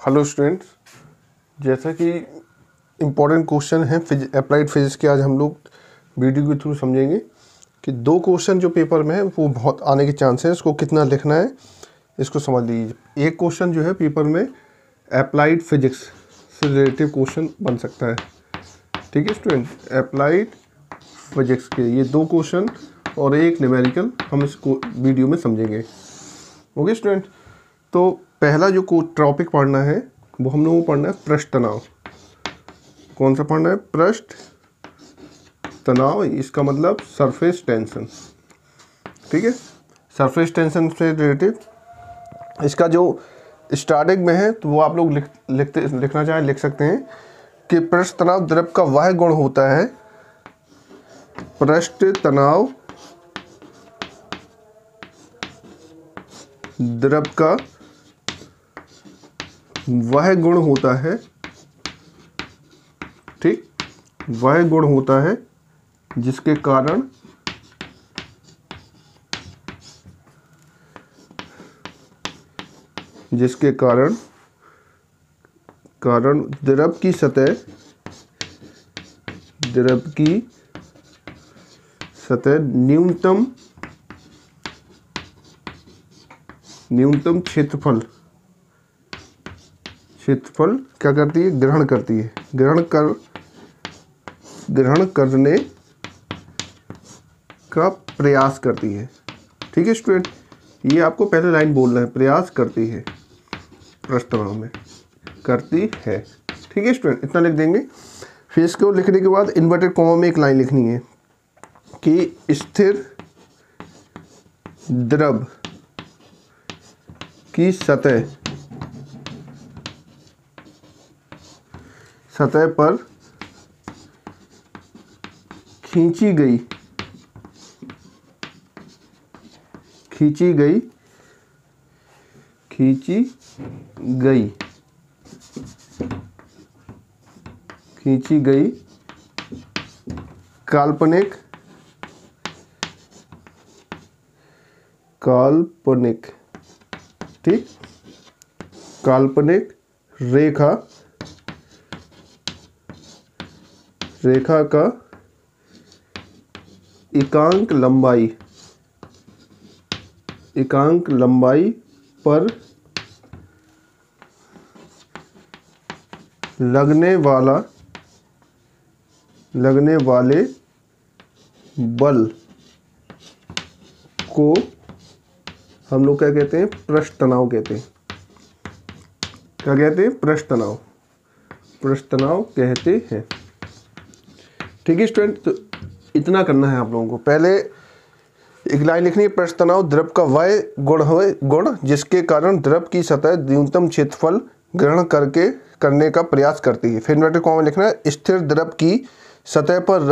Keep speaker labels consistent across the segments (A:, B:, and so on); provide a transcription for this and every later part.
A: Hello students, जैसा कि important question है अप्लाइड फिजिक्स के, आज हम लोग वीडियो के थ्रू समझेंगे कि दो क्वेश्चन जो पेपर में है वो बहुत आने के चांस हैं। इसको कितना लिखना है इसको समझ लीजिए। एक क्वेश्चन जो है पेपर में अप्लाइड फिजिक्स से रिलेटिव क्वेश्चन बन सकता है। ठीक है स्टूडेंट, अप्लाइड फिजिक्स के ये दो क्वेश्चन और एक न्यूमेरिकल हम इसको वीडियो में समझेंगे। ओके स्टूडेंट, तो पहला जो टॉपिक पढ़ना है वो हम लोगों को पढ़ना है पृष्ठ तनाव। कौन सा पढ़ना है? पृष्ठ तनाव, इसका मतलब सरफेस टेंशन। ठीक है, सरफेस टेंशन से रिलेटेड इसका जो स्टार्टिंग में है तो वो आप लोग लिखना चाहें लिख सकते हैं कि पृष्ठ तनाव द्रव का वह गुण होता है, पृष्ठ तनाव द्रव का वह गुण होता है, ठीक, वह गुण होता है जिसके कारण द्रव की सतह न्यूनतम क्षेत्रफल क्या करती है? ग्रहण करती है, ग्रहण करने का प्रयास करती है। ठीक है स्टूडेंट, ये आपको पहले लाइन बोलना है, प्रयास करती है, पृष्ठ तनाव में करती है। ठीक है स्टूडेंट, इतना लिख देंगे। फिर इसको लिखने के बाद इन्वर्टेड कॉमा में एक लाइन लिखनी है कि स्थिर द्रव की सतह पर खींची गई काल्पनिक ठीक, काल्पनिक रेखा का एकांक लंबाई पर लगने वाले बल को हम लोग क्या कहते हैं? पृष्ठ तनाव कहते हैं। क्या कहते हैं? पृष्ठ तनाव कहते हैं। ठीक है स्टूडेंट, तो इतना करना है आप लोगों को। पहले एक लाइन लिखनी है, पृष्ठ तनाव द्रव का वह गुण जिसके कारण द्रव की सतह न्यूनतम क्षेत्रफल ग्रहण करने का प्रयास करती है। फिर इन्वर्टेड कॉमा में लिखना है, स्थिर द्रव की सतह पर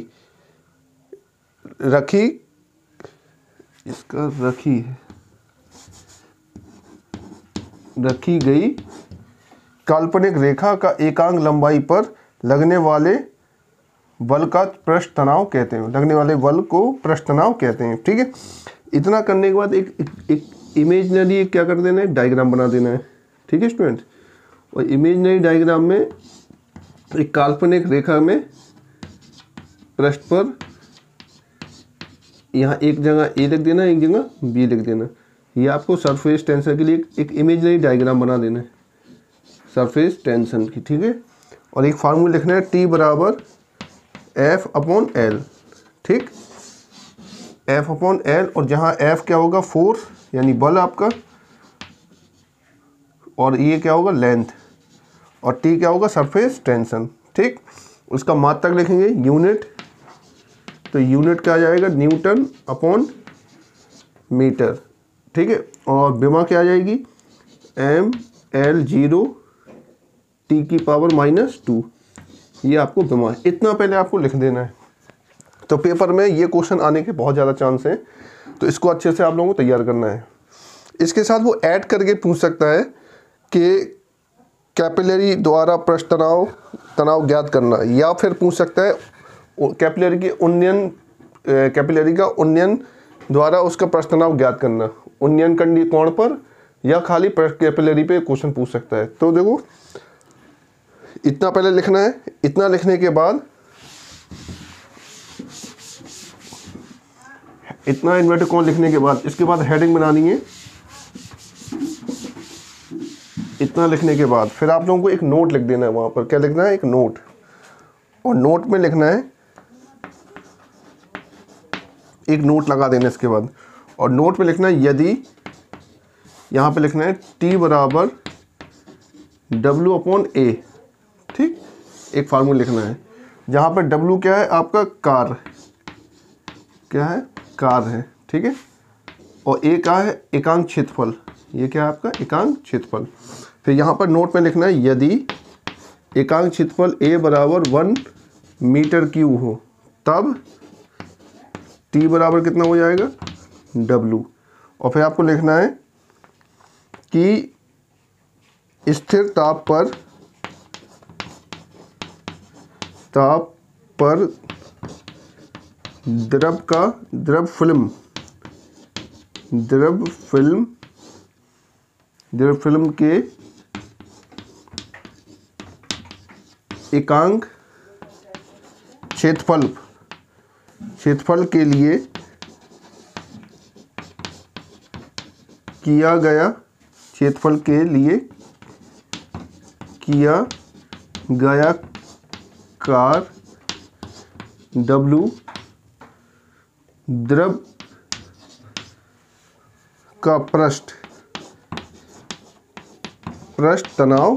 A: रखी गई काल्पनिक रेखा का एकांक लंबाई पर लगने वाले बल का पृष्ठ तनाव कहते हैं। लगने वाले बल को पृष्ठ तनाव कहते हैं। ठीक है, इतना करने के बाद एक इमेजिनरी क्या कर देना है? डायग्राम बना देना है। ठीक है स्टूडेंट, और इमेजिनरी डायग्राम में एक काल्पनिक रेखा में पृष्ठ पर यहाँ एक जगह ए लिख देना, एक जगह बी लिख देना। ये आपको सरफेस टेंशन के लिए एक इमेजिनरी डायग्राम बना देना है, सरफेस टेंशन की। ठीक है, और एक फार्मूला लिखना है, T बराबर F/L। ठीक, F/L, और जहाँ F क्या होगा? फोर्स यानी बल आपका, और ये क्या होगा? लेंथ, और T क्या होगा? Surface tension. ठीक, उसका मात्रक लिखेंगे यूनिट, तो यूनिट क्या आ जाएगा? Nm/मीटर। ठीक है, और विमा क्या आ जाएगी? mL0 T⁻⁻²। ये आपको विमा, इतना पहले आपको लिख देना है। तो पेपर में ये क्वेश्चन आने के बहुत ज़्यादा चांस हैं, तो इसको अच्छे से आप लोगों को तैयार करना है। इसके साथ वो ऐड करके पूछ सकता है कि कैपिलरी द्वारा पृष्ठ तनाव ज्ञात करना, या फिर पूछ सकता है कैपिलरी का उन्नयन द्वारा उसका पृष्ठ तनाव ज्ञात करना। उन्नयन कोण पर या खाली कैपिलरी पे क्वेश्चन पूछ सकता है। तो देखो इतना पहले लिखना है, इतना लिखने के बाद इतना इन्वर्टेड कॉमा लिखने के बाद इसके बाद हेडिंग बनानी है। इतना लिखने के बाद फिर आप लोगों को एक नोट लिख देना है, वहाँ पर क्या लिखना है, एक नोट, और नोट में लिखना है, एक नोट लगा देना इसके बाद, और नोट में लिखना है यदि, यहाँ पे लिखना है T बराबर W/A, ठीक, एक फार्मूला लिखना है जहाँ पर W क्या है आपका कार, क्या है कार है, ठीक है, और A का है एकांक क्षेत्रफल, ये क्या है आपका एकांक क्षेत्रफल। फिर यहाँ पर नोट में लिखना है यदि एकांक क्षेत्रफल A बराबर 1 मीटर क्यूब हो तब T बराबर कितना हो जाएगा W, और फिर आपको लिखना है कि स्थिर ताप पर द्रव फिल्म के एकांक क्षेत्रफल के लिए किया गया कार W द्रव का पृष्ठ तनाव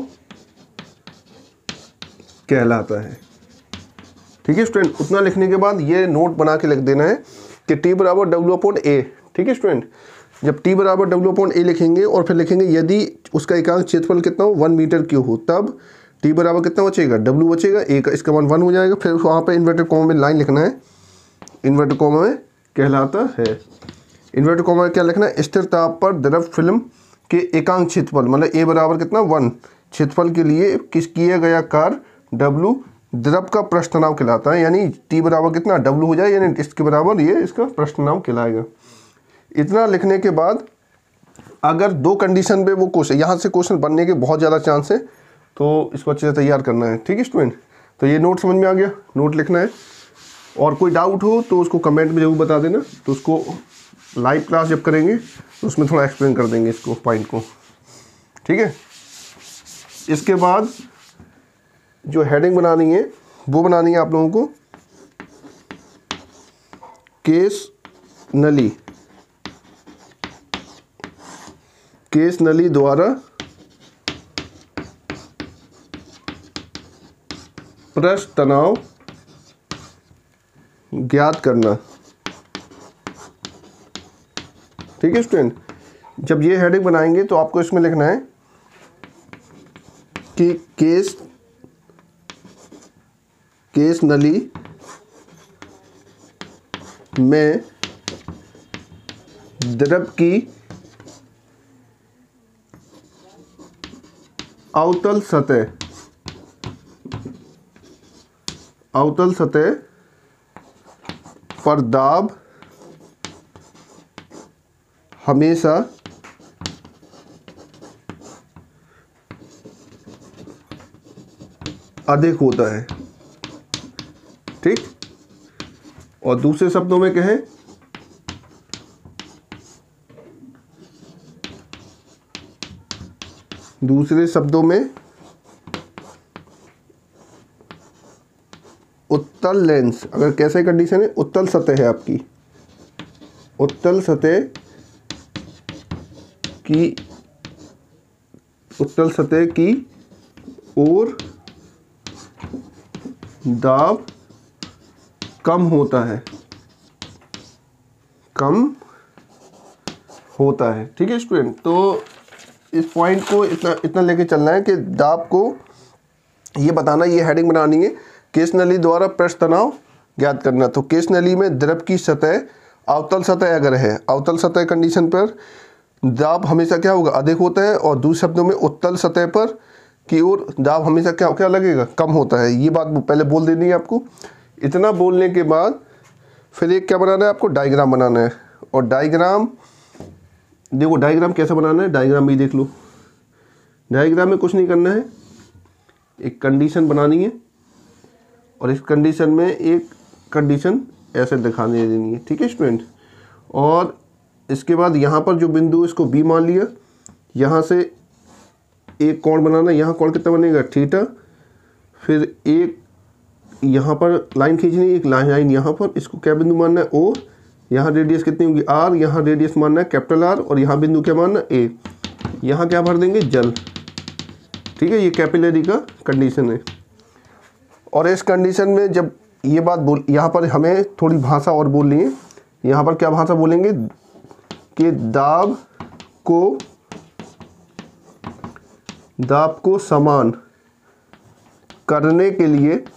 A: कहलाता है। ठीक है स्टूडेंट, उतना लिखने के बाद ये नोट बना के लिख देना है कि T बराबर W/A, ठीक है स्टूडेंट। जब T बराबर W/A लिखेंगे और फिर लिखेंगे यदि उसका एकांक क्षेत्रफल कितना हो 1 मीटर क्यूब हो तब T बराबर कितना बचेगा W बचेगा, A का इसका मान 1 हो जाएगा। फिर वहाँ पे इन्वर्टेड कॉमा में लाइन लिखना है, इन्वर्टेड कॉमा में कहलाता है, इन्वर्टेड कॉमा में क्या लिखना है, स्थिर ताप पर द्रव फिल्म के एकांक क्षेत्रफल, मतलब A बराबर कितना 1 क्षेत्रफल के लिए किया गया कार्य W द्रव का पृष्ठ तनाव कहलाता है, यानी T बराबर कितना W हो जाए, यानी इसके बराबर ये इसका पृष्ठ तनाव कहलाएगा। इतना लिखने के बाद अगर दो कंडीशन पे वो क्वेश्चन, यहाँ से क्वेश्चन बनने के बहुत ज़्यादा चांस है, तो इसको अच्छे से तैयार करना है। ठीक है स्टूडेंट, तो ये नोट समझ में आ गया, नोट लिखना है, और कोई डाउट हो तो उसको कमेंट में जरूर बता देना, तो उसको लाइव क्लास जब करेंगे तो उसमें थोड़ा एक्सप्लेन कर देंगे इसको पॉइंट को। ठीक है, इसके बाद जो हेडिंग बनानी है वो बनानी है आप लोगों को केस नली द्वारा पृष्ठ तनाव ज्ञात करना। ठीक है स्टूडेंट, जब ये हेडिंग बनाएंगे तो आपको इसमें लिखना है कि केस नली में द्रव की अवतल सतह पर दाब हमेशा अधिक होता है। ठीक, और दूसरे शब्दों में कहें उत्तल लेंस, अगर कैसे कंडीशन है, उत्तल सतह है आपकी, उत्तल सतह की ओर दाब कम होता है। ठीक है स्टूडेंट, तो इस पॉइंट को इतना लेके चलना है कि दाब को ये बताना, ये हेडिंग बनानी है, केस नली द्वारा पृष्ठ तनाव ज्ञात करना। तो केस नली में द्रव की सतह अवतल सतह अगर है, अवतल सतह कंडीशन पर दाब हमेशा क्या होगा, अधिक होता है, और दूसरे शब्दों में उत्तल सतह पर की ओर दाब हमेशा क्या लगेगा, कम होता है। ये बात पहले बोल देनी है आपको। इतना बोलने के बाद फिर एक क्या बनाना है आपको, डायग्राम बनाना है, और डायग्राम देखो डायग्राम कैसे बनाना है, डायग्राम भी देख लो। डायग्राम में कुछ नहीं करना है, एक कंडीशन बनानी है और इस कंडीशन में एक कंडीशन ऐसे दिखाने देनी है, ठीक है स्टूडेंट। और इसके बाद यहाँ पर जो बिंदु इसको बी मान लिया, यहाँ से एक कोण बनाना है। यहाँ कोण कितना बनेगा, थीटा। फिर एक यहाँ पर लाइन खींचनी है, एक लाइन यहाँ पर, इसको क्या बिंदु मानना है, ओ। यहाँ रेडियस कितनी होगी, आर। यहाँ रेडियस मानना है कैपिटल आर और यहाँ बिंदु क्या मानना है, ए। यहाँ क्या भर देंगे, जल, ठीक है। ये कैपिलरी का कंडीशन है। और इस कंडीशन में जब ये बात बोल, यहाँ पर हमें थोड़ी भाषा और बोलनी है। यहाँ पर क्या भाषा बोलेंगे कि दाब को समान करने के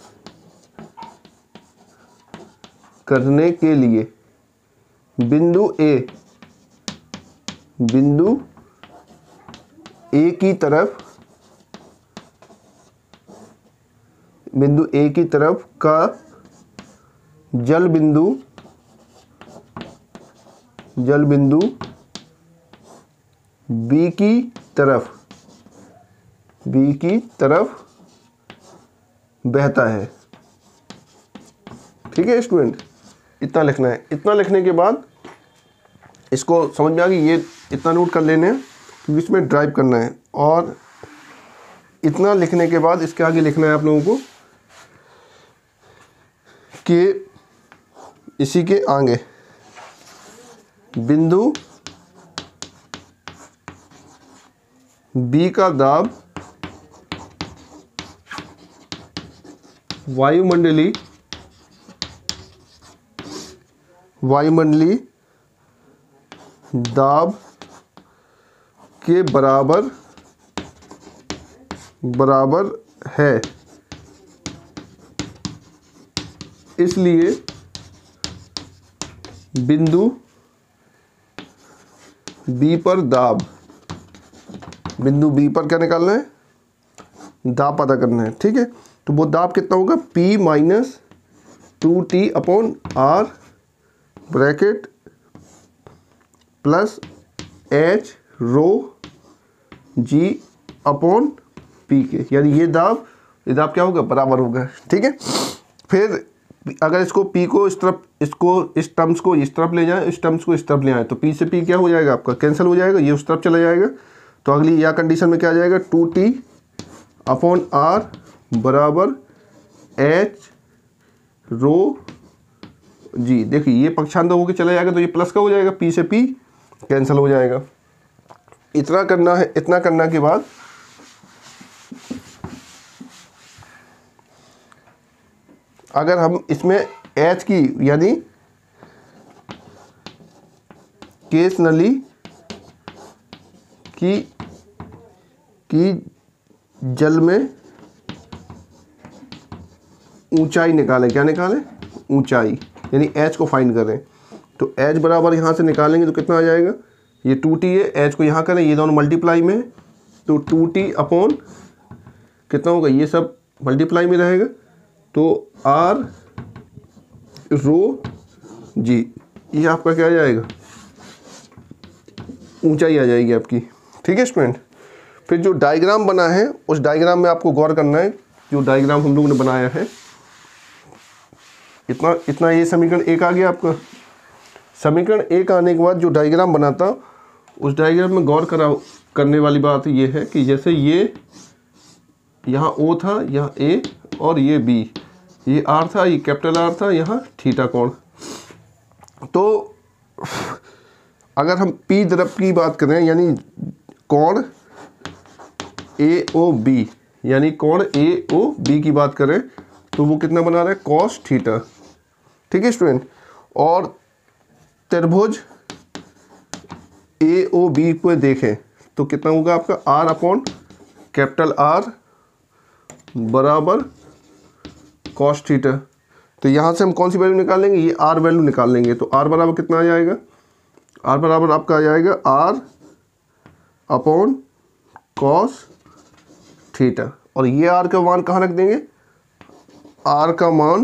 A: लिए बिंदु ए की तरफ का जल बिंदु बी की तरफ बहता है, ठीक है स्टूडेंट। इतना लिखना है। इतना लिखने के बाद इसको समझ में आ गई, ये इतना नोट कर लेने हैं क्योंकि इसमें ड्राइव करना है। और इतना लिखने के बाद इसके आगे लिखना है आप लोगों को कि इसी के आगे बिंदु बी का दाब वायुमंडलीय दाब के बराबर है। इसलिए बिंदु बी पर क्या निकालना है, दाब पता करना है, ठीक है। तो वो दाब कितना होगा, P minus 2T upon R bracket plus H rho G upon P के, यानी ये दाब क्या होगा, बराबर होगा, ठीक है। फिर अगर इसको P को इस तरफ, इस टर्म्स को इस तरफ ले जाएं, इस टर्म्स को इस तरफ ले आए, तो P से P क्या हो जाएगा आपका, कैंसिल हो जाएगा, ये उस तरफ चला जाएगा। तो अगली या कंडीशन में क्या आ जाएगा, 2T अपॉन R बराबर H रो G। देखिए ये पक्षांतर होकर चला जाएगा तो ये प्लस का हो जाएगा, P से P कैंसिल हो जाएगा। इतना करना है। इतना करने के बाद अगर हम इसमें H की यानी केस नली की जल में ऊंचाई निकालें, क्या निकालें, ऊंचाई, यानी H को फाइंड करें। तो H बराबर यहाँ से निकालेंगे तो कितना आ जाएगा, ये 2T है, H को यहाँ करें, ये दोनों मल्टीप्लाई में, तो 2T अपॉन कितना होगा, ये सब मल्टीप्लाई में रहेगा, तो R रो G, ये आपका क्या आ जाएगा, ऊंचाई आ जाएगी आपकी, ठीक है स्टूडेंट। फिर जो डायग्राम बना है उस डायग्राम में आपको गौर करना है। जो डायग्राम हम लोगों ने बनाया है, इतना ये समीकरण 1 आ गया आपका। समीकरण 1 आने के बाद जो डायग्राम बनाता, उस डायग्राम में गौर करने वाली बात ये है कि जैसे ये यहाँ O था, यहाँ A और ये B, ये R था, ये कैपिटल R था, यहाँ थीटा कोण। तो अगर हम P तरफ की बात करें, यानी कोण AOB, यानी कोण AOB की बात करें, तो वो कितना बना रहा है, कॉस थीटा, ठीक है स्टूडेंट। और त्रिभुज AOB को देखें तो कितना होगा आपका, R अपॉन कैपिटल R बराबर कॉस थीटा। तो यहाँ से हम कौन सी वैल्यू निकाल लेंगे, ये R वैल्यू निकाल लेंगे। तो R बराबर कितना आ जाएगा, R बराबर आपका आ जाएगा R अपॉन कॉस थीटा। और ये R का मान कहाँ रख देंगे, R का मान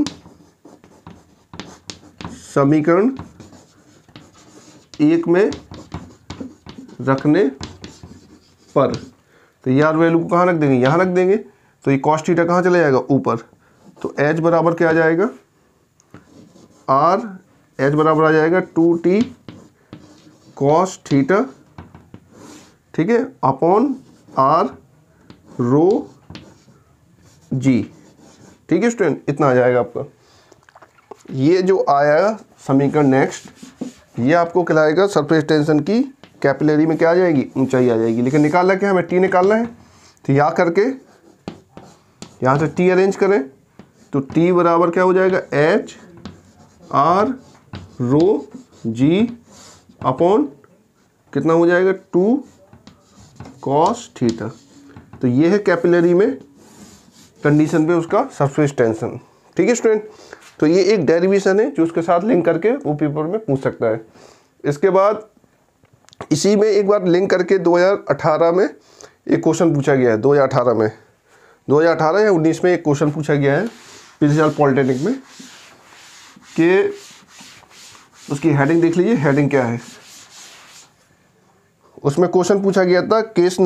A: समीकरण 1 में रखने पर, तो ये आर वैल्यू को कहाँ रख देंगे, यहाँ रख देंगे, तो ये कॉस थीटा कहाँ चला जाएगा, ऊपर। तो एच बराबर क्या आ जाएगा, आर एच बराबर आ जाएगा 2t कॉस थीटा, ठीक है, अपॉन आर रो जी। ठीक है स्टूडेंट, इतना आ जाएगा आपका। ये जो आया समीकरण नेक्स्ट, ये आपको कहलाएगा सरफेस टेंशन की कैपिलरी में क्या आ जाएगी, ऊंचाई आ जाएगी। लेकिन निकालना क्या है, हमें टी निकालना है। तो यहाँ करके यहाँ से टी अरेंज करें, तो टी बराबर क्या हो जाएगा, H R rho G upon कितना हो जाएगा, 2 कॉस थीटा। तो ये है कैपिलरी में कंडीशन पे उसका सरफेस टेंशन। ठीक है स्टूडेंट, तो ये एक डेरिवेशन है जो उसके साथ लिंक करके वो पेपर में पूछ सकता है। इसके बाद इसी में एक बार लिंक करके 2018 में एक क्वेश्चन पूछा गया है। 2018 या 19 में एक क्वेश्चन पूछा गया है पिछले साल पॉलिटेक्निक में, कि उसकी हेडिंग देख लीजिए, हेडिंग क्या है। उसमें क्वेश्चन पूछा गया था, केस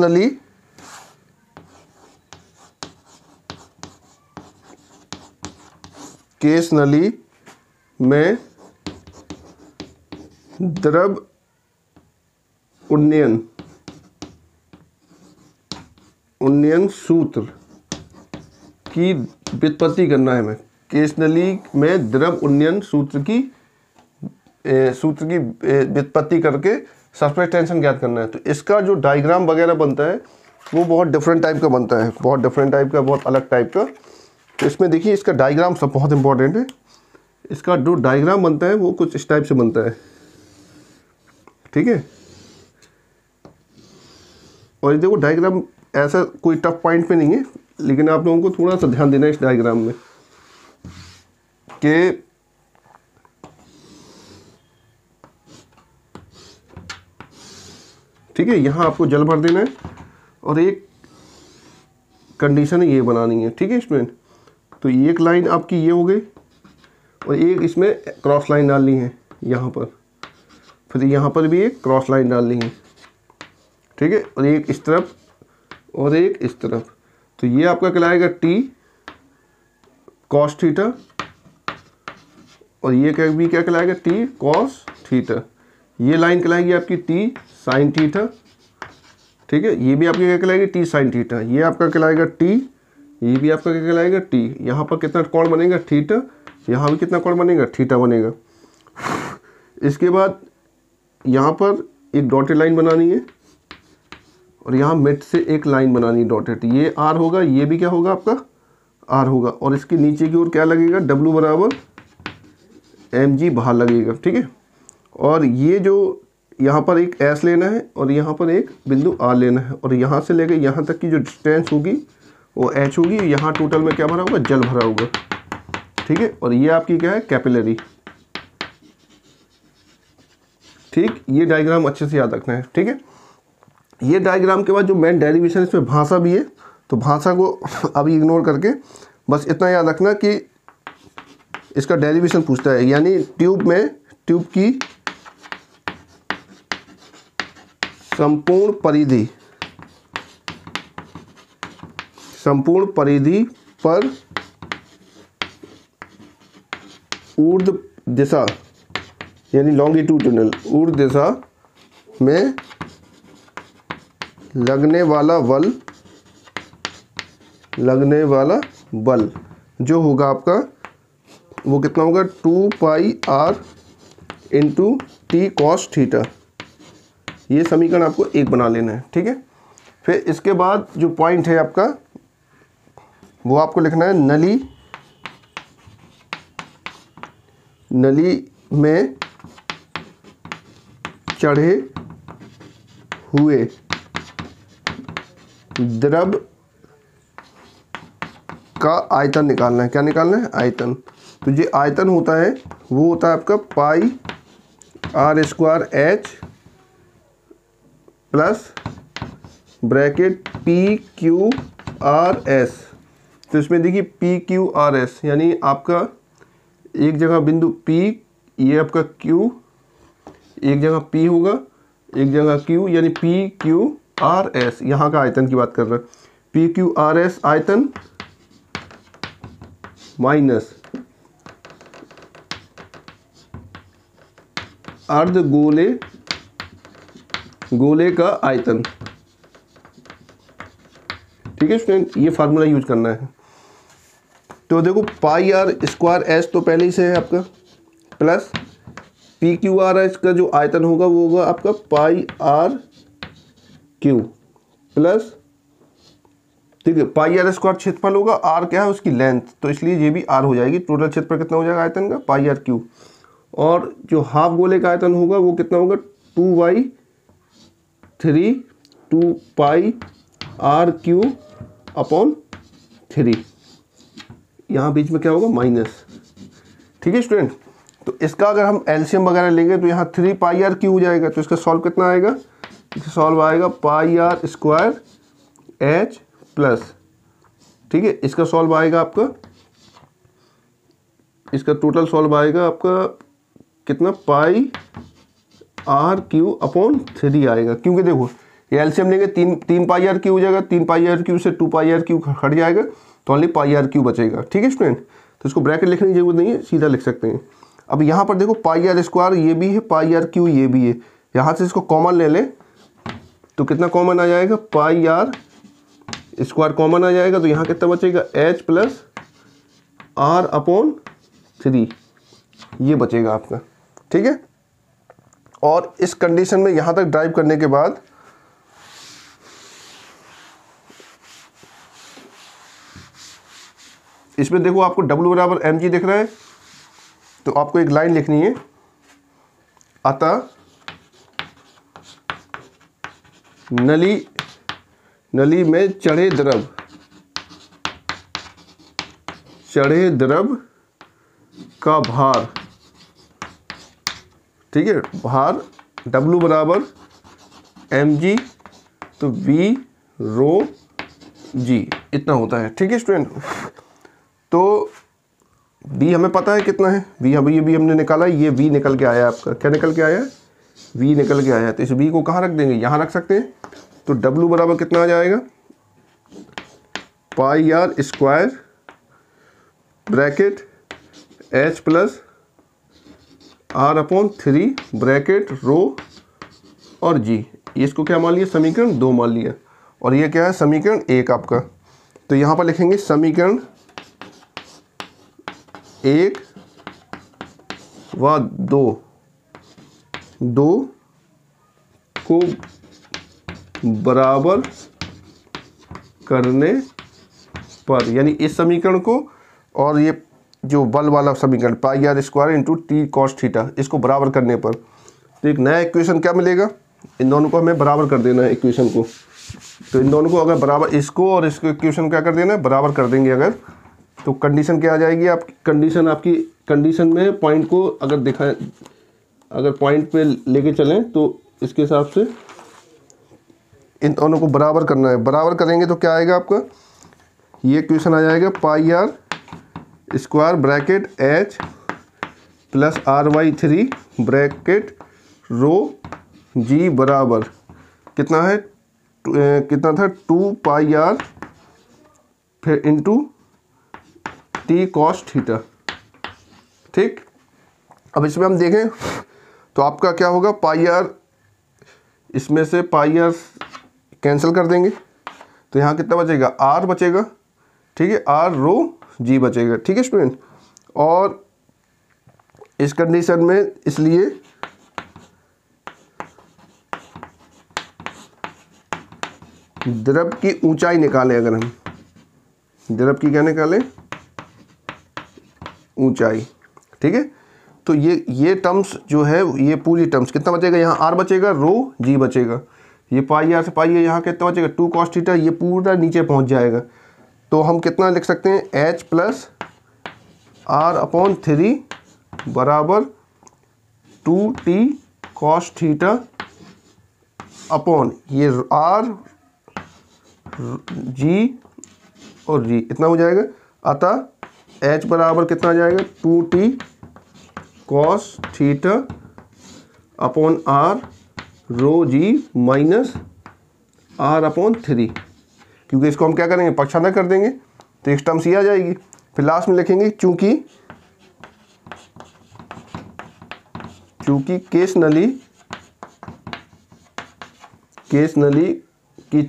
A: नली में द्रव उन्नयन सूत्र की व्युत्पत्ति करना है हमें। केस नली में द्रव उन्नयन सूत्र की व्युत्पत्ति करके सरफेस टेंशन ज्ञात करना है। तो इसका जो डायग्राम वगैरह बनता है वो बहुत डिफरेंट टाइप का बनता है, बहुत डिफरेंट टाइप का, बहुत अलग टाइप का। तो इसमें देखिए, इसका डायग्राम सब बहुत इंपॉर्टेंट है। इसका जो डायग्राम बनता है वो कुछ इस टाइप से बनता है, ठीक है। और ये देखो, डायग्राम ऐसा कोई टफ पॉइंट पे नहीं है, लेकिन आप लोगों को थोड़ा सा ध्यान देना है इस डायग्राम में कि ठीक है, यहाँ आपको जल भर देना है और एक कंडीशन ये बनानी है। ठीक है स्टूडेंट, तो एक लाइन आपकी ये हो गई और एक इसमें क्रॉस लाइन डालनी है यहाँ पर, फिर यहाँ पर भी एक क्रॉस लाइन डालनी है, ठीक है, और एक इस तरफ और एक इस तरफ। तो ये आपका कहलाएगा टी कॉस थीटा, और ये क्या कहलाएगा, टी कॉस थीटा। ये लाइन कहलाएगी आपकी टी साइन थीटा, ठीक है। ये भी आपकी क्या कहलाएगी, टी साइन थीटा। ये आपका कहलाएगा टी, ये भी आपका क्या कहलाएगा, टी। यहाँ पर कितना कोण बनेगा, थीटा। यहाँ भी कितना कोण बनेगा, थीटा बनेगा। इसके बाद यहाँ पर एक डॉटेड लाइन बनानी है और यहाँ मिड से एक लाइन बनानी है डॉटेड। ये आर होगा, ये भी क्या होगा आपका, आर होगा। और इसके नीचे की ओर क्या लगेगा, डब्ल्यू बराबर एम जी बाहर लगेगा, ठीक है। और ये जो यहाँ पर एक एस लेना है और यहाँ पर एक बिंदु आर लेना है, और यहाँ से लेकर यहाँ तक की जो डिस्टेंस होगी वो एच होगी। यहाँ टोटल में क्या भरा होगा, जल भरा होगा, ठीक है। और ये आपकी क्या है, कैपिलरी। ठीक, ये डायग्राम अच्छे से याद रखना है, ठीक है। ये डायग्राम के बाद जो मेन डेरिवेशन, इसमें भाषा भी है, तो भाषा को अभी इग्नोर करके बस इतना याद रखना कि इसका डेरिवेशन पूछता है, यानी ट्यूब में ट्यूब की संपूर्ण परिधि पर ऊर्ध्व दिशा यानी लॉन्गिट्यूडिनल ऊर्ध्व दिशा में लगने वाला बल जो होगा आपका, वो कितना होगा, 2 pi R into T cos theta. ये समीकरण आपको एक बना लेना है, ठीक है। फिर इसके बाद जो पॉइंट है आपका, वो आपको लिखना है, नली में चढ़े हुए द्रव का आयतन निकालना है। क्या निकालना है, आयतन। तो ये आयतन होता है, वो होता है आपका pi R square H plus bracket P Q R S. तो इसमें देखिए पी क्यू आर एस, यानी आपका एक जगह बिंदु P, ये आपका Q, एक जगह P होगा, एक जगह Q यानी PQRS, यहाँ का आयतन की बात कर रहे हैं। PQRS आयतन माइनस अर्ध गोले का आयतन। ठीक है स्टूडेंट, ये फार्मूला यूज करना है। तो देखो पाई आर स्क्वायर एस तो पहले ही से है आपका, plus P Q R S का जो आयतन होगा वो होगा आपका पाई आर क्यू प्लस, ठीक है, पाई आर स्क्वायर क्षेत्रफल होगा, आर क्या है उसकी लेंथ, तो इसलिए ये भी आर हो जाएगी। टोटल क्षेत्रफल कितना हो जाएगा आयतन का, पाई आर क्यू। और जो हाफ गोले का आयतन होगा वो कितना होगा, 2/3 2 पाई आर क्यू अपॉन 3, यहाँ बीच में क्या होगा माइनस। ठीक है स्टूडेंट, तो इसका अगर हम एलसीएम वगैरह लेंगे तो यहाँ 3 पाई आर क्यू हो जाएगा, तो इसका सॉल्व कितना आएगा, इसका सॉल्व आएगा pi R square H plus, ठीक है, इसका सॉल्व आएगा आपका, इसका टोटल सॉल्व आएगा आपका कितना, पाई आर क्यू अपॉन 3 आएगा। क्योंकि देखो ये एलसीएम लेंगे, 3 पाई आर क्यू हो जाएगा, 3 पाई आर क्यू से 2 पाई आर क्यू हट जाएगा, तो ओनली पाई आर क्यू बचेगा। ठीक है स्टूडेंट, तो इसको ब्रैकेट लिखने की जरूरत नहीं है, सीधा लिख सकते हैं। अब यहाँ पर देखो पाई आर स्क्वायर ये भी है, पाई आर क्यू ये भी है, यहाँ से इसको कॉमन ले लें तो कितना कॉमन आ जाएगा, पाई आर स्क्वायर कॉमन आ जाएगा, तो यहाँ कितना बचेगा, एच प्लस आर अपॉन 3, ये बचेगा आपका। ठीक है, और इस कंडीशन में यहाँ तक ड्राइव करने के बाद इसमें देखो आपको W बराबर mg दिख रहा है, तो आपको एक लाइन लिखनी है, अतः नली में चढ़े द्रव का भार, ठीक है, भार W बराबर mg, तो V रो G इतना होता है। ठीक है स्टूडेंट, तो V हमें पता है कितना है, V अभी ये भी हमने निकाला, ये V निकल के आया आपका, क्या निकल के आया, V निकल के आया। तो इस V को कहाँ रख देंगे, यहाँ रख सकते हैं, तो W बराबर कितना आ जाएगा, pi R square bracket H plus R upon 3 bracket rho और G, इसको क्या मान लिया, समीकरण 2 मान लिया, और ये क्या है, समीकरण 1 आपका। तो यहाँ पर लिखेंगे समीकरण 1 व 2 को बराबर करने पर, यानी इस समीकरण को और ये जो बल वाला समीकरण pi R square into T cos theta, इसको बराबर करने पर तो एक नया इक्वेशन क्या मिलेगा, इन दोनों को हमें बराबर कर देना है इक्वेशन को। तो इन दोनों को अगर बराबर, इसको और इसको इक्वेशन क्या कर देना है, बराबर कर देंगे अगर, तो कंडीशन क्या आ जाएगी आपकी, आपकी कंडीशन में पॉइंट को अगर दिखाएं, अगर पॉइंट पे लेके चलें तो इसके हिसाब से इन दोनों को बराबर करना है। बराबर करेंगे तो क्या आएगा आपका, ये इक्वेशन आ जाएगा pi R square bracket H plus R/3 bracket rho G बराबर कितना है, कितना था, 2 पाई आर फिर इंटू टी कॉस थीटा। ठीक, अब इसमें हम देखें तो आपका क्या होगा, पाई आर, इसमें से पाई आर कैंसिल कर देंगे, तो यहाँ कितना बचेगा, आर बचेगा, ठीक है, आर रो जी बचेगा। ठीक है स्टूडेंट, और इस कंडीशन में इसलिए द्रव की ऊंचाई निकालें, अगर हम द्रव की क्या निकालें, ऊंचाई, ठीक है, तो ये टर्म्स जो है, ये पूरी टर्म्स कितना बचेगा, यहाँ आर बचेगा, रो जी बचेगा, ये पाई आर से पाई है, यहाँ कितना बचेगा, 2 कॉस थीटा, ये पूरा नीचे पहुँच जाएगा। तो हम कितना लिख सकते हैं, एच प्लस आर अपॉन 3 बराबर 2t कॉस थीटा अपॉन ये आर जी और जी, इतना हो जाएगा। अतः एच बराबर कितना आ जाएगा, 2t cos theta upon R rho G minus R upon 3, क्योंकि इसको हम क्या करेंगे, पक्षांतर कर देंगे तो एक टर्म सी आ जाएगी। फिर लास्ट में लिखेंगे चूंकि केस नली की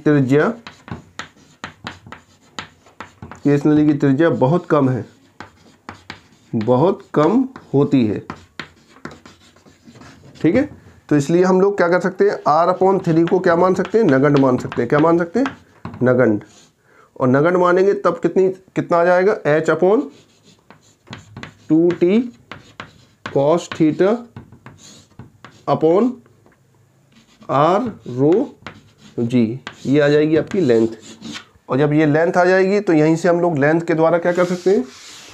A: त्रिज्या बहुत कम है, बहुत कम होती है। ठीक है, तो इसलिए हम लोग क्या कर सकते हैं, r अपॉन 3 को क्या मान सकते हैं, नगण्य मान सकते हैं। क्या मान सकते हैं, नगण्य। और नगण्य मानेंगे तब कितना आ जाएगा, h upon 2t cos theta upon r rho G, ये आ जाएगी आपकी लेंथ। और जब ये लेंथ आ जाएगी तो यहीं से हम लोग लेंथ के द्वारा क्या कर सकते हैं,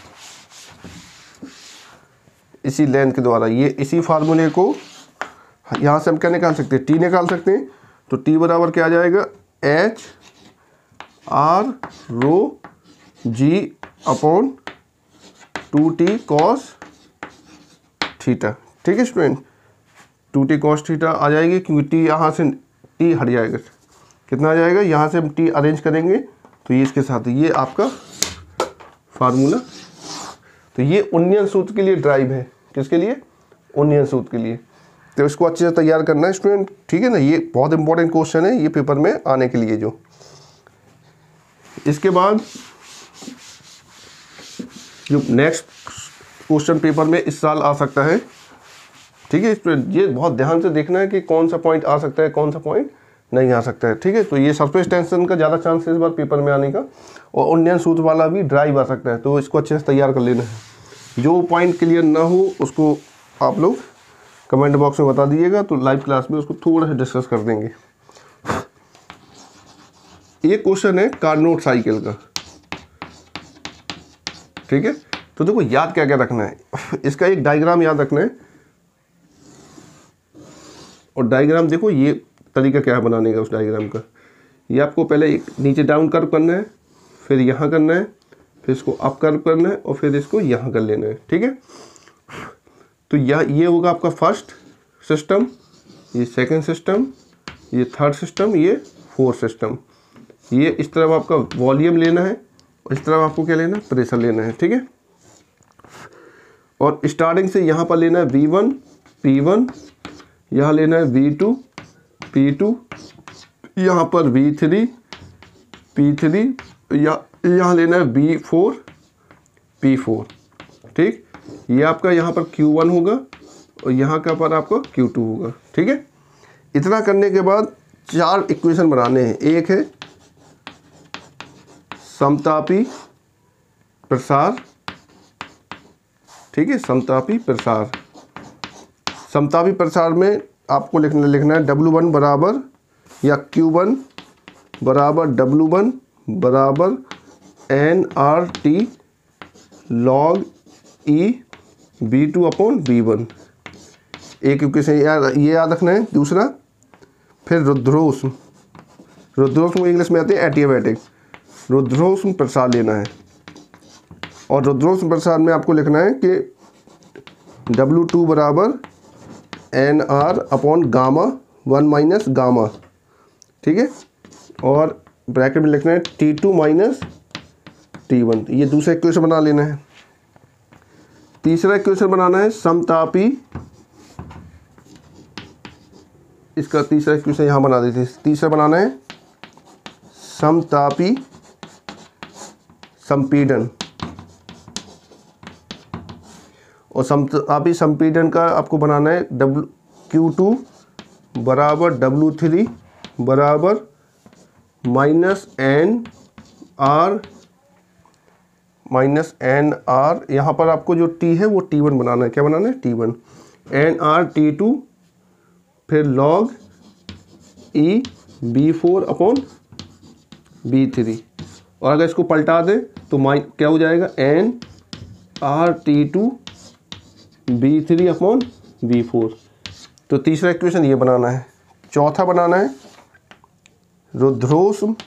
A: इसी लेंथ के द्वारा ये इसी फार्मूले को यहाँ से हम क्या निकाल सकते हैं, t निकाल सकते हैं। तो t बराबर क्या आ जाएगा, h r rho g upon 2t cos theta. ठीक है स्टूडेंट, 2t cos थीटा आ जाएगी, क्योंकि t यहाँ से t हट जाएगा। कितना आ जाएगा, यहाँ से हम t अरेंज करेंगे तो ये इसके साथ, ये आपका फार्मूला। तो ये उन्नयन सूत्र के लिए ड्राइव है, किसके लिए, उन्नयन सूत्र के लिए। तो इसको अच्छे से तैयार करना है स्टूडेंट। ठीक है ना, ये बहुत इंपॉर्टेंट क्वेश्चन है ये पेपर में आने के लिए। जो इसके बाद जो नेक्स्ट क्वेश्चन पेपर में इस साल आ सकता है, ठीक है स्टूडेंट, ये बहुत ध्यान से देखना है कि कौन सा पॉइंट आ सकता है, कौन सा पॉइंट नहीं आ सकता है। ठीक है, तो ये सरफेस टेंशन का ज़्यादा चांस है इस बार पेपर में आने का, और उन्नयन सूत्र वाला भी ड्राइव आ सकता है। तो इसको अच्छे से तैयार कर लेना है। जो पॉइंट क्लियर ना हो उसको आप लोग कमेंट बॉक्स में बता दीजिएगा, तो लाइव क्लास में उसको थोड़ा सा डिस्कस कर देंगे। ये क्वेश्चन है कार्नोट साइकिल का। ठीक है, तो देखो याद क्या क्या रखना है, इसका एक डायग्राम याद रखना है। और डायग्राम देखो, ये तरीका क्या है बनाने का उस डायग्राम का। ये आपको पहले एक नीचे डाउन कर्व करना है, फिर यहाँ करना है, फिर इसको अप कर्व करना है, और फिर इसको यहाँ कर लेना है। ठीक है, तो ये होगा आपका फर्स्ट सिस्टम, ये सेकंड सिस्टम, ये थर्ड सिस्टम, ये फोर्थ सिस्टम। ये इस तरफ आपका वॉल्यूम लेना है, और इस तरफ आपको क्या लेना है, प्रेशर लेना है। ठीक है, और स्टार्टिंग से यहाँ पर लेना है V1 P1, यहाँ लेना है V2 P2, यहाँ पर V3 P3, यहाँ लेना है V4 P4। ठीक, ये आपका यहाँ पर Q1 होगा, और यहाँ का पर आपको Q2 होगा। ठीक है, इतना करने के बाद 4 इक्वेशन बनाने हैं। एक है समतापी प्रसार। ठीक है, समतापी प्रसार। समतापी प्रसार में आपको लिखना है W1 बराबर, या Q1 बराबर W1 बराबर nRT log E V2 upon V1। एक इक्वेशन ये याद रखना है। दूसरा फिर रुद्रोष्म इंग्लिश में आते हैं एडियाबैटिक। रुद्रोष्म प्रसार लेना है, और रुद्रोष्म प्रसार में आपको लिखना है कि W2 बराबर NR upon gamma 1 minus gamma. ठीक है, और ब्रैकेट में लिखना है T2 माइनस T1। ये दूसरा इक्वेशन बना लेना है। तीसरा इक्वेशन बनाना है समतापी, इसका तीसरा इक्वेशन यहाँ बना देते हैं। तीसरा बनाना है समतापी संपीड़न, और समतापी संपीड़न का आपको बनाना है Q2 बराबर W3 बराबर माइनस NR। यहाँ पर आपको जो T है वो T1 बनाना है। क्या बनाना है, T1। NR T2 फिर log E B4 upon B3। और अगर इसको पलटा दें तो क्या हो जाएगा, NR T2 B3 upon B4। तो तीसरा इक्वेशन ये बनाना है। चौथा बनाना है रुद्रोष्म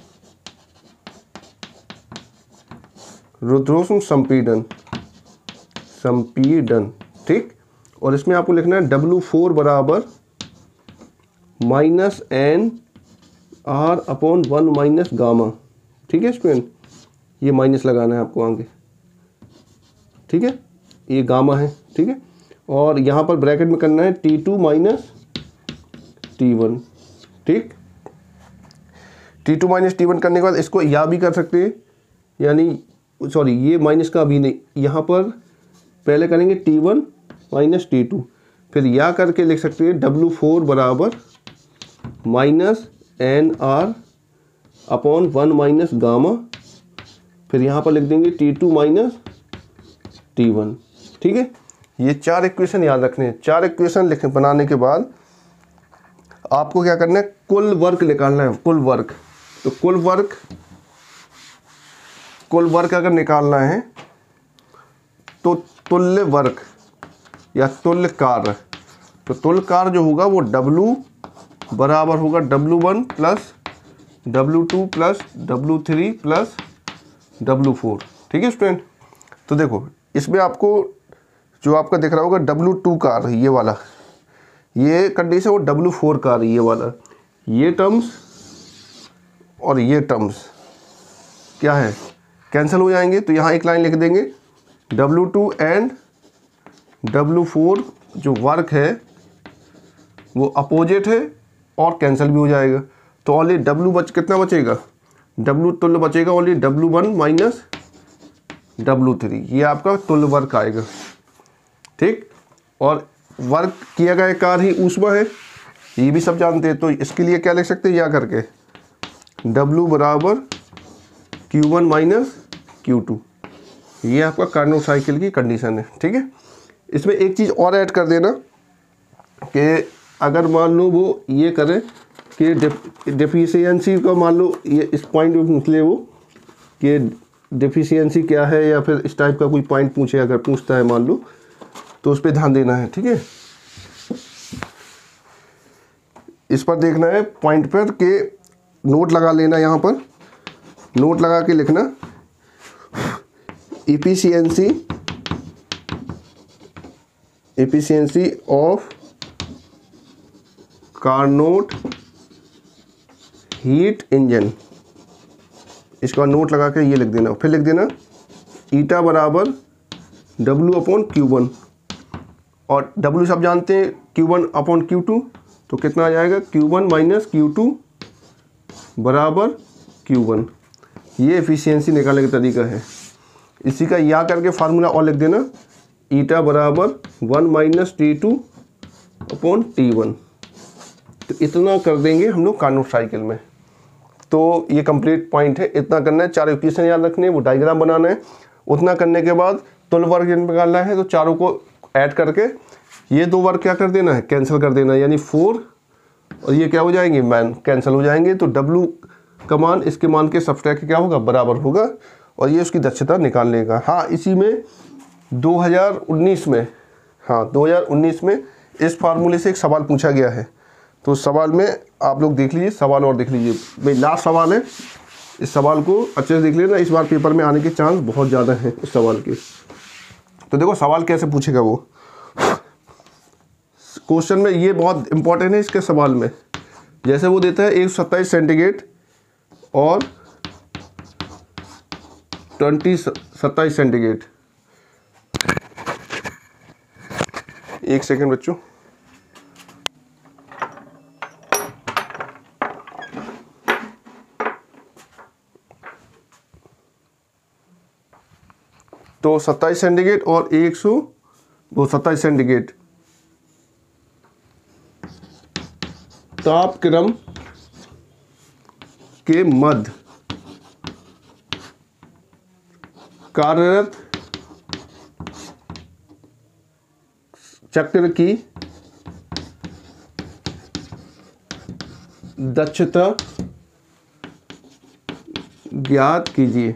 A: संपीड़न। ठीक, और इसमें आपको लिखना है W4 बराबर minus N R upon 1 minus gamma. ठीक है स्टूडेंट, ये माइनस लगाना है आपको आगे, ठीक है, ये गामा है, ठीक है। और यहाँ पर ब्रैकेट में करना है T2 माइनस T1, ठीक। T2 माइनस T1 करने के बाद इसको या भी कर सकते हैं, यानी सॉरी ये माइनस का अभी नहीं, यहाँ पर पहले करेंगे T1 माइनस T2, फिर या करके लिख सकते हैं W4 बराबर minus N R upon 1 minus gamma, फिर यहाँ पर लिख देंगे T2 माइनस T1, ठीक है। ये 4 इक्वेशन याद रखने हैं। 4 इक्वेशन लिख बनाने के बाद आपको क्या करना है, कुल वर्क निकालना है, कुल वर्क। तो कुल वर्क अगर निकालना है तो तुल्य वर्क या तुल्य कार्य, तो तुल्य कार्य जो होगा वो W बराबर होगा W1 plus W2 plus W3 plus W4, ठीक है स्टूडेंट। तो देखो इसमें आपको जो आपका दिख रहा होगा W2 कार्य, ये वाला, ये कंडीशन, वो W4 कार्य, ये वाला, ये टर्म्स और ये टर्म्स क्या है, कैंसिल हो जाएंगे। तो यहाँ एक लाइन लिख देंगे W2 एंड W4 जो वर्क है वो अपोजिट है और कैंसिल भी हो जाएगा। तो ओनली W कितना बचेगा, W तुल्य बचेगा ओनली W1 माइनस W3, ये आपका तुल्य वर्क आएगा, ठीक। और वर्क किया गया कार्य ही ऊष्मा है, ये भी सब जानते हैं। तो इसके लिए क्या लिख सकते हैं, या करके W बराबर Q1 माइनस Q2, ये आपका कार्नोट साइकिल की कंडीशन है, ठीक है। इसमें एक चीज़ और ऐड कर देना कि अगर मान लो वो ये करे कि डेफिशिएंसी का, मान लो ये इस पॉइंट में पूछ ले वो कि डेफिशिएंसी क्या है, या फिर इस टाइप का कोई पॉइंट पूछे, अगर पूछता है मान लो, तो उस पर ध्यान देना है, ठीक है। इस पर देखना है पॉइंट पर कि नोट लगा लेना, यहाँ पर नोट लगा के लिखना efficiency of Carnot heat engine, इसका नोट लगा के ये लिख देना। फिर लिख देना ईटा बराबर W अपॉन Q1, और W सब जानते हैं Q1 अपॉन Q2, तो कितना आ जाएगा Q1 माइनस Q2 बराबर Q1। ये एफिशिएंसी निकालने का तरीका है। इसी का या करके फार्मूला और लिख देना ईटा बराबर 1 माइनस T2 अपॉन T1। तो इतना कर देंगे हम लोग कार्नोट साइकिल में। तो ये कंप्लीट पॉइंट है, इतना करना है। 4 इक्वेशन याद रखने हैं, वो डायग्राम बनाना है। उतना करने के बाद तुल्य वर्क निकालना है, तो चारों को ऐड करके ये 2 वर्क क्या कर देना है, कैंसिल कर देना है, यानी 4 और ये क्या हो जाएंगे, मैन कैंसिल हो जाएंगे। तो W का मान इसके मान के सबट्रैक्ट क्या होगा, बराबर होगा, और ये उसकी दक्षता निकालने का। हाँ, इसी में 2019 में, हाँ 2019 में इस फार्मूले से एक सवाल पूछा गया है। तो सवाल में आप लोग देख लीजिए, सवाल और देख लीजिए, भाई लास्ट सवाल है, इस सवाल को अच्छे से देख लेना। इस बार पेपर में आने के चांस बहुत ज़्यादा हैं इस सवाल के। तो देखो सवाल कैसे पूछेगा वो क्वेश्चन में, ये बहुत इंपॉर्टेंट है इसके सवाल में। जैसे वो देता है 127 सेंटीग्रेड और 27 सेंटीग्रेड। एक सेकेंड बच्चों, तो 27 सेंटीग्रेड और 127 सेंटीग्रेड तापक्रम के मध्य कार्यरत चक्र की दक्षता ज्ञात कीजिए।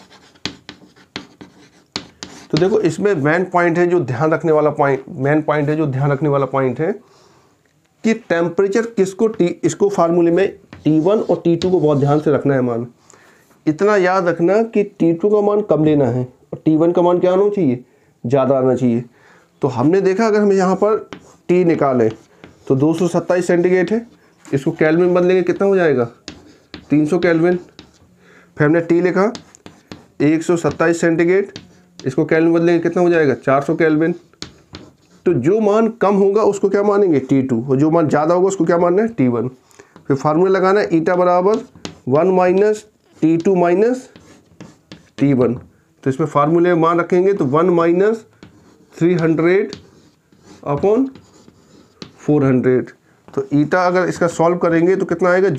A: तो देखो इसमें मेन पॉइंट है जो ध्यान रखने वाला पॉइंट है कि टेम्परेचर किसको इसको फार्मूले में T1 और T2 को बहुत ध्यान से रखना है मान। इतना याद रखना कि T2 का मान कम लेना है और T1 का मान क्या आना चाहिए, ज़्यादा आना चाहिए। तो हमने देखा अगर हम यहाँ पर T निकालें तो 227 सेंटीग्रेड है, इसको केल्विन बदलेंगे कितना हो जाएगा 300 केल्विन। फिर हमने टी लिखा 127 सेंटीग्रेड, इसको केल्विन बदलेंगे कितना हो जाएगा 400 केल्विन। तो जो मान कम होगा उसको क्या मानेंगे T2 और जो मान ज़्यादा होगा उसको क्या मानना है T1। फिर फार्मूला लगाना है ईटा बराबर 1 माइनस T2 माइनस T1। तो इसमें फार्मूले में मान रखेंगे तो 1 माइनस 300 अपॉन 400। तो ईटा अगर इसका सॉल्व करेंगे तो कितना आएगा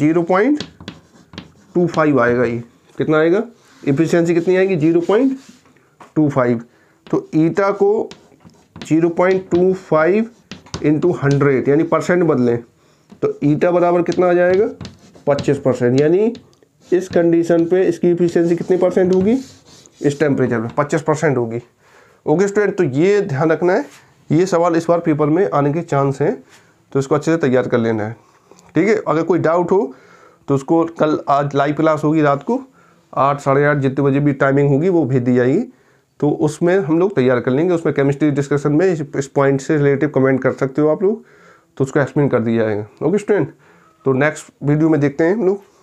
A: 0.25 आएगा। ये कितना आएगा, एफिशिएंसी कितनी आएगी 0.25। तो ईटा को 0.25 इंटू 100 यानी परसेंट बदलें तो ईटा बराबर कितना आ जाएगा 25%। यानी इस कंडीशन पे इसकी एफिशिएंसी कितनी परसेंट होगी, इस टेम्परेचर पे 25% होगी। ओके स्टूडेंट, तो ये ध्यान रखना है, ये सवाल इस बार पेपर में आने के चांस हैं, तो इसको अच्छे से तैयार कर लेना है। ठीक है, अगर कोई डाउट हो तो उसको कल, आज लाइव क्लास होगी रात को 8 साढ़े 8 जितने बजे भी टाइमिंग होगी वो भेज दी जाएगी, तो उसमें हम लोग तैयार कर लेंगे। उसमें केमिस्ट्री डिस्कशन में इस पॉइंट से रिलेटिव कमेंट कर सकते हो आप लोग, तो उसको एक्सप्लेन कर दिया जाएगा। ओके स्टूडेंट, तो नेक्स्ट वीडियो में देखते हैं हम लोग।